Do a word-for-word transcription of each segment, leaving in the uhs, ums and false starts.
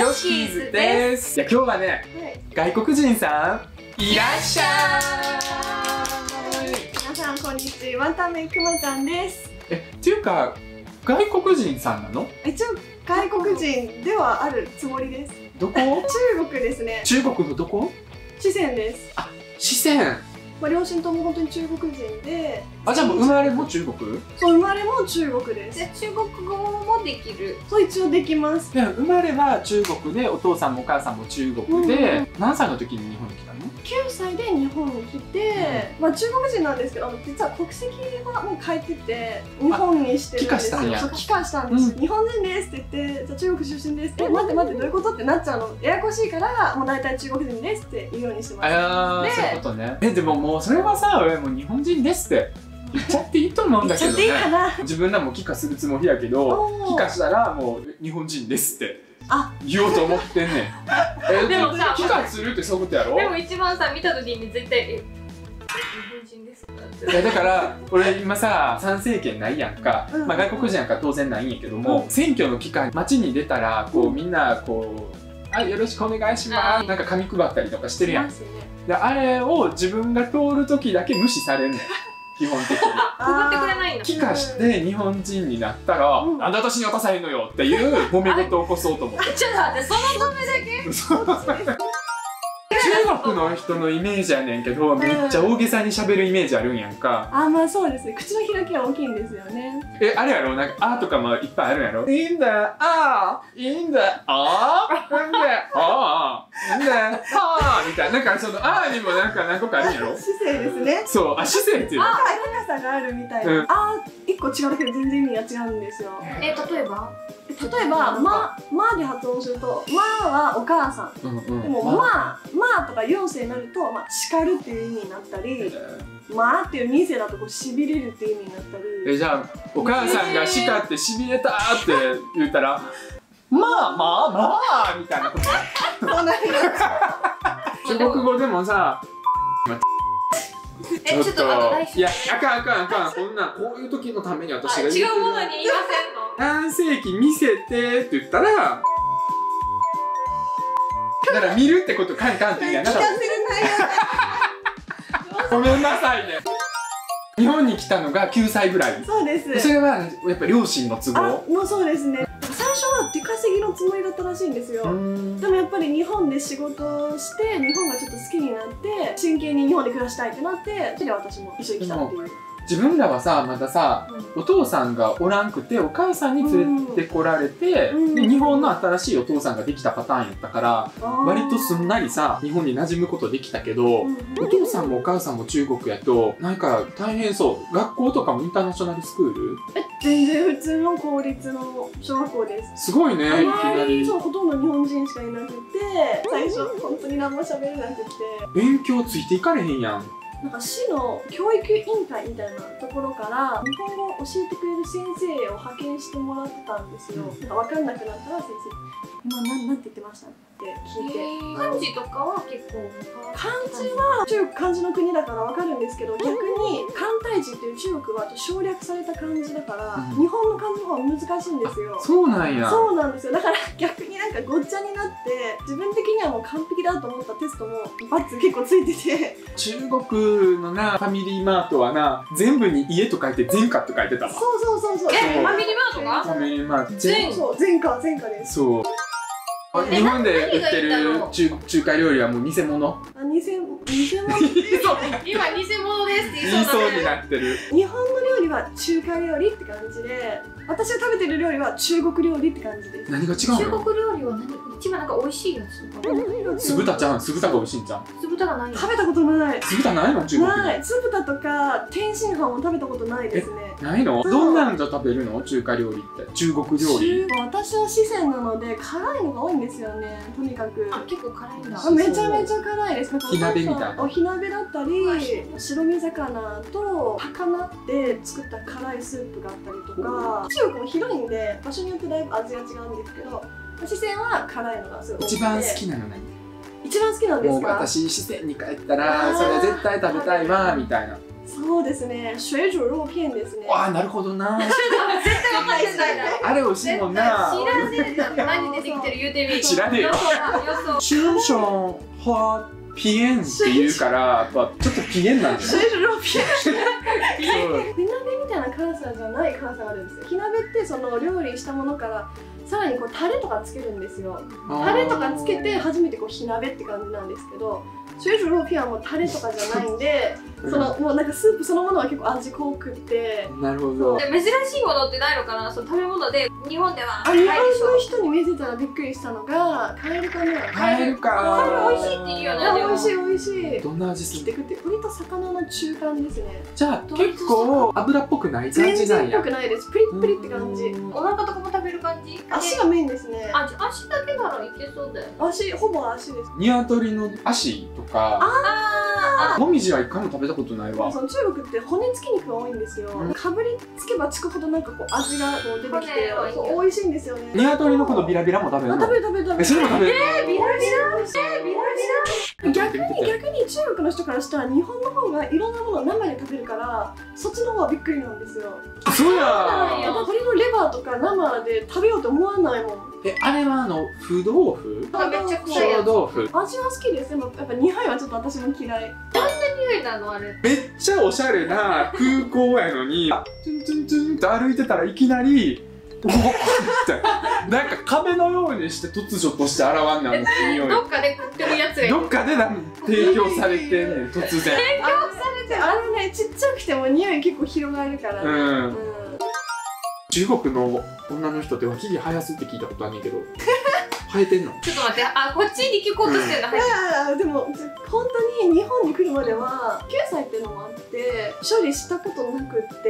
ヨシキーズです。いや今日はね、はい、外国人さんいらっしゃい。 皆さんこんにちは、ワンタンメンくまちゃんです。 え、っていうか外国人さんなの？ 一応外国人ではあるつもりです。 どこ？ 中国ですね。 中国のどこ？ 四川です。 あ、四川。 まあ両親とも本当に中国人で。 あ、じゃあもう生まれも中国？ そう、生まれも中国です。 で中国語もできる。 そう、一応できます。 で生まれは中国で、お父さんもお母さんも中国で、何歳の時に日本に来たの？ きゅうさいで日本に来て、うん、まあ中国人なんですけど、実は国籍はもう変えてて日本にしてるんですよ。そう帰化したんです、うん、日本人ですって言って、じゃ中国出身ですって、え待って待ってどういうことってなっちゃうのややこしいから、もう大体中国人ですって言うようにしてます。 ああ、そういうことね。えでももうそれはさ、俺もう日本人ですって言っちゃっていいと思うんだけどね。自分らも帰化するつもりやけど、帰化したらもう日本人ですって言おうと思ってんねん。えでもさ、帰化するってそういうことやろ？ でも一番さ見た時に絶対え日本人ですかって。 いやだから俺今さ参政権ないやんか、うん、まあ外国人やから当然ないんやけども、うん、選挙の期間街に出たらこう、うん、みんなこうあよろしくお願いしますなんか紙配ったりとかしてるやん。ね、であれを自分が通る時だけ無視されんねん。基本的に配ってくれないんだ。 帰化して日本人になったら、うん、なんで私に渡さへんのよっていう揉め事を起こそうと思って。 ちょっと待って、そのためだけ？そう中国の人のイメージやねんけど、めっちゃ大げさに喋るイメージあるんやんか。 あ、まあそうですね。口の開きは大きいんですよね。 え、あれやろ、なんか「あ」とかもいっぱいあるんやろ。いいんだ、あー、いいんだ、あー、なんで、あー、なんで、はーみたいな、なんかその「あー」にもなんか何個かあるんやろ。 姿勢ですね。 そう、あ、姿勢っていうの。 あ、高さがあるみたいな。あー、一個違うだけで全然意味が違うんですよ。 え、例えば？ 例えば、ま、まで発音すると、まはお母さん。でも、ま、まとかよんせいになると、ま、叱るっていう意味になったり、まっていうにせいだと、こう、しびれるっていう意味になったり。 え、じゃあ、お母さんが叱ってしびれたって言ったら、まあまあまあみたいなこと。 そうなんです。 中国語でもさ、 え、ちょっといや、あかんあかんあかん、こんなこういう時のために私が言ってる。 違うものに言いませんの？ 何世紀見せてって言ったら、だから見るってことカンカンって言うやんな。ごめんなさいね。日本に来たのがきゅうさいぐらい。 そうです。 それはやっぱ両親の都合？ あ、もうそうですね。最初は出稼ぎのつもりだったらしいんですよ。でもやっぱり日本で仕事をして日本がちょっと好きになって真剣に日本で暮らしたいってなってそれで私も一緒に来たっていう。 自分らはさまださ、うん、お父さんがおらんくてお母さんに連れてこられて、うん、で日本の新しいお父さんができたパターンやったから割とすんなりさ日本に馴染むことできたけど、うん、お父さんもお母さんも中国やとなんか大変そう。学校とかもインターナショナルスクール？ え全然普通の公立の小学校です。 すごいね。いきなりそうほとんど日本人しかいなくて最初本当に何も喋れなくて勉強ついていかれへんやん。 なんか市の教育委員会みたいなところから日本語を教えてくれる先生を派遣してもらってたんですよ。うん、なんか分かんなくなったら先生今なんなんて言ってましたって聞いて。 漢字とかは結構漢字は中国漢字の国だから分かるんですけど、逆に簡体字っていう中国は省略された漢字だから、うん、日本の漢字の方が難しいんですよ。 そうなんや。 そうなんですよ。だから逆になんかごっちゃになって自分的にはもう完璧だと思ったテストもバツ結構ついてて。 中国のなファミリーマートはな全部に家と書いて全家って書いてたわ。 そうそうそうそう。 え、ファミリーマートが？ ファミリーマート全そう全家全家です。 そう。日本で売ってる中中華料理はもう偽物。 あ、偽偽物って言いそう。 今偽物ですって言いそうになってる。 日本の料理は中華料理って感じで、私が食べてる料理は中国料理って感じです。 何が違うの？ 中国料理は何？一番なんか美味しいやつとか。 酢豚ちゃん、酢豚が美味しいんじゃん。 酢豚がない。 食べたことない。 酢豚ないの？中国。 ない。酢豚とか天津飯も食べたことないですね。 ないの？どんなんじゃ食べるの？中華料理って。中国料理。 私は四川なので辛いのが多いんですよね。とにかく。 あ、結構辛いんだ。 あ、めちゃめちゃ辛いです。 火鍋みたいな。 お火鍋だったり、白身魚と高菜で作った辛いスープがあったりとか。中国も広いんで場所によってだいぶ味が違うんですけど、四川は辛いのがすごい。 一番好きなの何？ 一番好きなんですか？ もう私四川に帰ったらそれ絶対食べたいわみたいな。 そうですね、水煮肉片ですね。 わあ、なるほどな。 絶対分かってないな。 あれ美味しいもんな。 知らねえじゃん。何出てきてる言うてみ。 知らねえよ。 予想。 チションはピエンって言うから、やっぱちょっとピエンなんじゃない？ 水煮肉片。火鍋みたいな辛さじゃない辛さがあるんですよ。火鍋ってその料理したものからさらにこうタレとかつけるんですよ。タレとかつけて初めてこう火鍋って感じなんですけど、水煮肉片はもうタレとかじゃないんで、そのもうなんかスープそのものは結構味濃くって。 なるほど。 珍しいものってないのかな、その食べ物で日本では。 あ、日本の人に見せたらびっくりしたのがカエルかな。 カエルか。 カエル美味しいって言うよね。 美味しい美味しい。 どんな味する？ 切ってくって鶏と魚の中間ですね。 じゃあ結構油っぽくない感じなんや。 全然っぽくないです。プリップリって感じ。 お腹とかも食べる感じ？ 足がメインですね。 あ、足だけならいけそうだよね。 足、ほぼ足です。 鶏の足とか。 あもみじは一回も食べたことないわ。 その中国って骨付き肉が多いんですよ。 うん、 かぶりつけばつくほどなんかこう味がこう出てきて、そう美味しいんですよね。 鶏のことビラビラも食べるの？ あ、食べる食べる食べる。 え、それも食べるの？ えー、ビラビラ。えー、ビラビラ。逆に逆に中国の人からしたら日本の方がいろんなものを生で食べるからそっちの方はびっくりなんですよ。 そうや。 鶏のレバーとか生で食べようと思わないもん。 え、あれはあの腐豆腐？ めっちゃ臭いやつ。 小豆腐。 味は好きです。でもやっぱにはいはちょっと私も嫌い。 どんな匂いなのあれ？ めっちゃおしゃれな空港やのに、チュンチュンチュンって歩いてたらいきなり。おっってなんか壁のようにして突如として現んねん、あの匂い。 どっかで食ってるやつがいる。 どっかでなん提供されてんねん、突然。 提供されて、あれね、ちっちゃくても匂い結構広がるからね。 うん。 うん、 中国の女の人って脇毛生やすって聞いたことあんねんけど。生えてんの？ ちょっと待って、あ、こっちに聞こうとしてるの。 いやでも本当に日本に来るまではきゅうさいっていうのもあって処理したことなくって、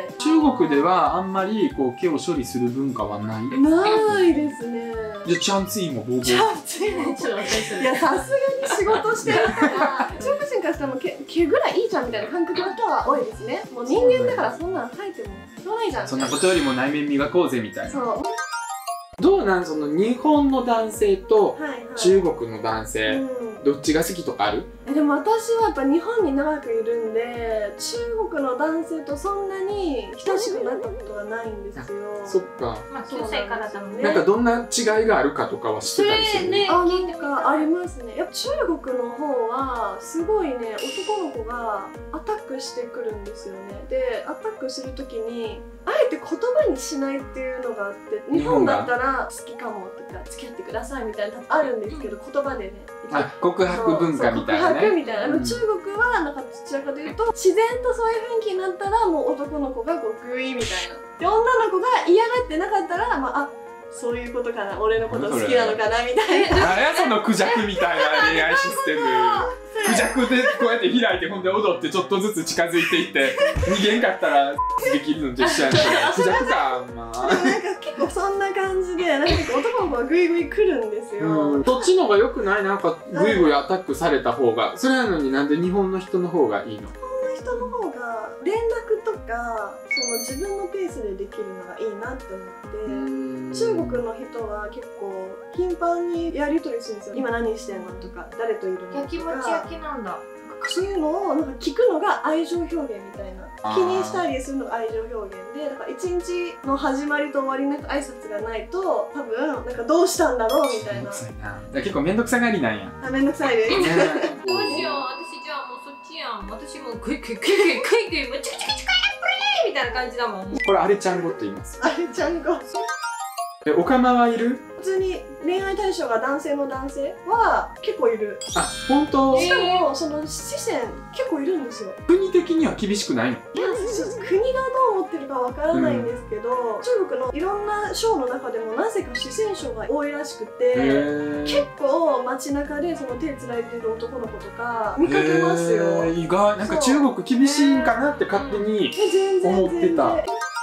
中国ではあんまりこう毛を処理する文化はない。 ないですね。 じゃあチャンツイもボーボー。 チャンツイもちょっといやさすがに仕事してるから中国人からしたらもう毛毛ぐらいいいじゃんみたいな感覚の人は多いですね。もう人間だからそんなん生えてもしょうがないじゃん。 そんなことよりも内面磨こうぜみたいな。 そう。 どうなん、その日本の男性と中国の男性、はいはい、うん、どっちが好きとかある？ でも私はやっぱ日本に長くいるんで中国の男性とそんなに親しくなったことがないんですよ。 そっか。 まあきゅうさいからだもんね。 なんかどんな違いがあるかとかは知ってたりする？ ね、 あ、なんかありますね。やっぱ中国の方はすごいね、男の子がアタックしてくるんですよね。でアタックするときにあえて言葉にしないっていうのがあって、日本だったら好きかもとか付き合ってくださいみたいなあるんですけど、言葉でね、 あ、告白文化みたいなね。 告白みたいな、うん、中国はなんかどちらかというと自然とそういう雰囲気になったらもう男の子がこうグイみたいな、で女の子が嫌がってなかったら、まあ、あ、そういうことかな、俺のこと好きなのかなみたいな。 何やそのクジャクみたいな恋愛システム。クジャクでこうやって開いてほんで踊ってちょっとずつ近づいていって逃げんかったらできるのと一緒やんけど、クジャクか、まあ。 なんか結構そんな感じで、なんか男の子がグイグイ来るんですよ。 うん、そっちの方が良くない？なんかグイグイアタックされた方が。それなのになんで日本の人の方がいいの？ 日本の人の方が連絡とかその自分のペースでできるのがいいなって思って、中国の人は結構頻繁にやり取りするんですよ。今何してんのとか、誰といるのとか。 やきもち焼きなんだ。 そういうのをなんか聞くのが愛情表現みたいな、気にしたりするのが愛情表現で、だから一日の始まりと終わりの挨拶がないと多分なんかどうしたんだろうみたいな。 結構面倒くさがりなんや。 あ、面倒くさいです。 どうしよう、私じゃあもうそっちやん。私もクイクイクイクイクイクイもうチクチクチクプレイみたいな感じだもん。 これあれちゃん語って言います。 あれちゃん語。 え、おかまはいる？ 普通に恋愛対象が男性の男性は結構いる。 あ、本当？ しかもその視線結構いるんですよ。 国的には厳しくないの？ いや、国がどう思ってるかわからないんですけど、うん、中国のいろんな省の中でもなぜか四川省が多いらしくて、結構街中でその手つないでる男の子とか見かけますよ。 意外。なんか中国厳しいんかなって勝手に思ってた。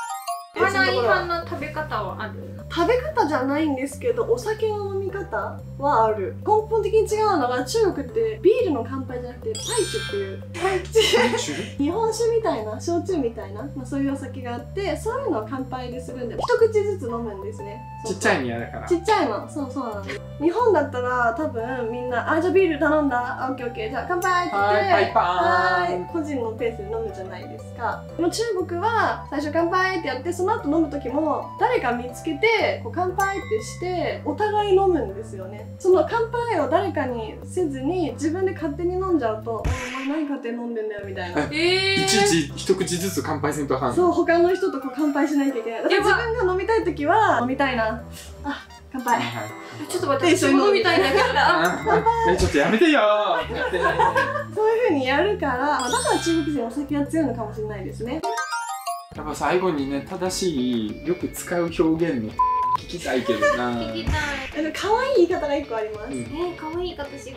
マナー違反の食べ方はある？ 食べ方じゃないんですけど、お酒の飲み方はある。根本的に違うのが、中国ってビールの乾杯じゃなくてパイチュっていうパイチュ日本酒みたいな、焼酎みたいな、まあ、そういうお酒があって、そういうのを乾杯でするんで、一口ずつ飲むんですね。 ちっちゃいにやだからちっちゃいの、そうそうなんです。日本だったら多分みんな「あ、じゃあビール頼んだ、あ、オッケーオッケー、じゃあ乾杯」って言って、 はいパイパーン、 はーい、個人のペースで飲むじゃないですか。でも中国は最初乾杯ってやって、その後飲む時も誰か見つけてこう乾杯ってしてお互い飲むんですよね。その乾杯を誰かにせずに自分で勝手に飲んじゃうと「お前何勝手に飲んでんだよ」みたいな。 えー、 いちいち一口ずつ乾杯せんとあかん。 そう、他の人とこう乾杯しなきゃいけない。だから自分が飲みたい時は飲みたいな、あ、乾杯、 ちょっと待って、一緒に飲みたいんだけど。 え、ちょっとやめてよーやってないね。 そういう風にやるから、だから中国人お酒が強いのかもしれないですね。 やっぱ最後にね、正しいよく使う表現の聞きたいけどな。 聞きたい。 あの可愛い言い方が一個あります。 うん、 えー、可愛い方知りたい。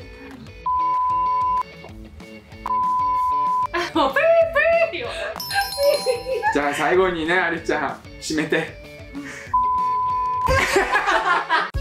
あ、もうプリプリよ。 じゃあ最後にね、あれちゃん締めて。